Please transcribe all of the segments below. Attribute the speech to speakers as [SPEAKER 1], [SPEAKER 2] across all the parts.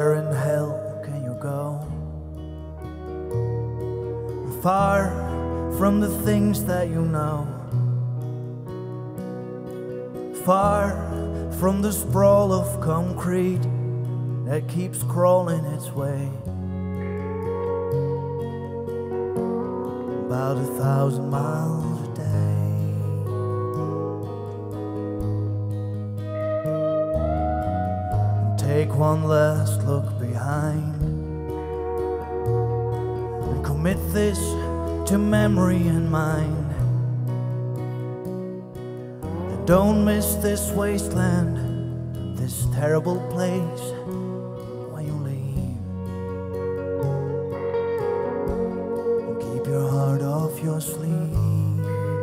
[SPEAKER 1] Where in hell can you go? Far from the things that you know, far from the sprawl of concrete that keeps crawling its way. About 1,000 miles a day. And take one last look behind and commit this to memory and mind. And don't miss this wasteland, this terrible place when you leave. And keep your heart off your sleeve.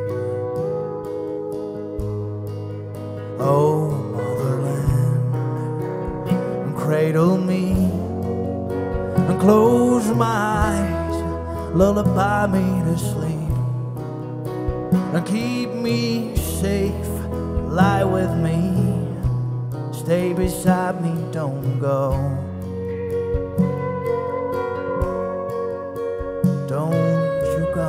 [SPEAKER 1] Oh, motherland, and cradle me and close my eyes, lullaby me to sleep, and keep me safe, lie with me, stay beside me, don't go. Don't you go.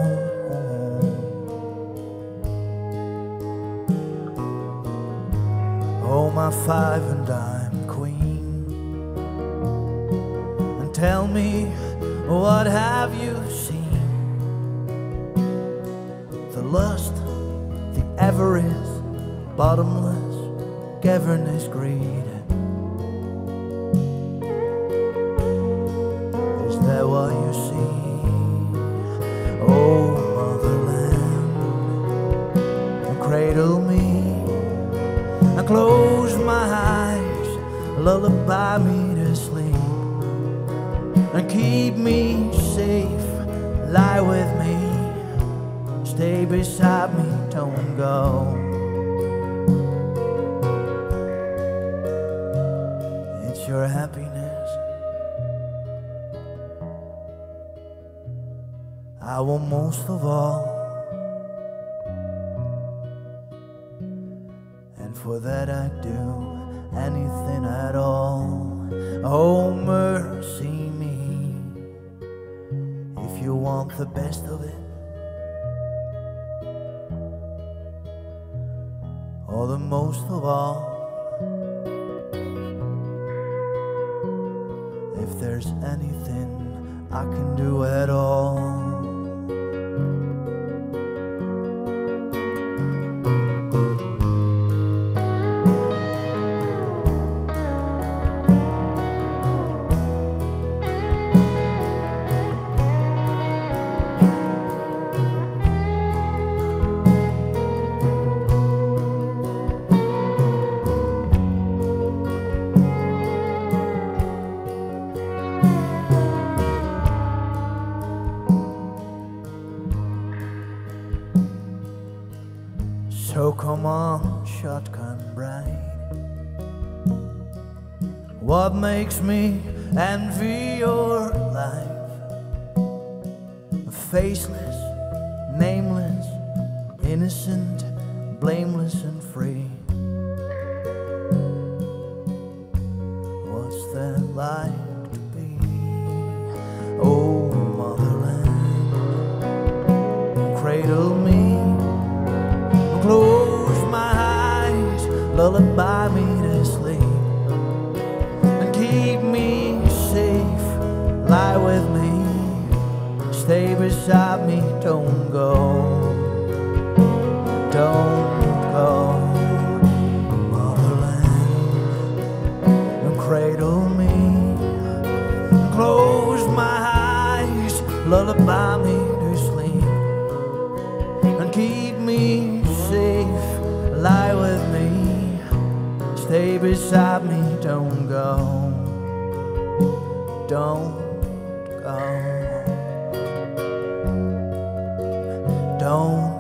[SPEAKER 1] Oh, my 5 and dime queen, and tell me, what have you seen? The lust, the avarice, bottomless, cavernous greed. Is that what you see? Oh, motherland, and cradle me, and close my eyes, lullaby me to sleep, and keep me safe, lie with me, stay beside me, don't go. It's your happiness I want most of all, and for that I'd do anything at all. Oh, mercy me, if you want the best of it, or the most of all. If there's anything I can do at all. So come on, shotgun bride, what makes me envy your life? Faceless, nameless, innocent, blameless and free. What's that like to be? Oh, motherland, cradle me, close my eyes, lullaby me to sleep, and keep me safe, lie with me, stay beside me, don't go, don't go. Motherland, and cradle me, close my eyes, lullaby me to sleep, and keep me safe, lie with me, stay beside me, don't go, don't go, don't